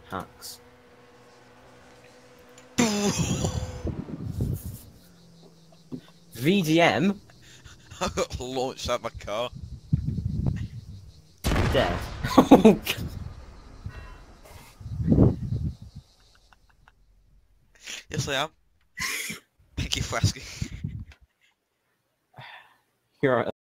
Hacks. VDM? I got launched out of my car. Dead. Oh, God. Yes, I am. Thank you for asking. You're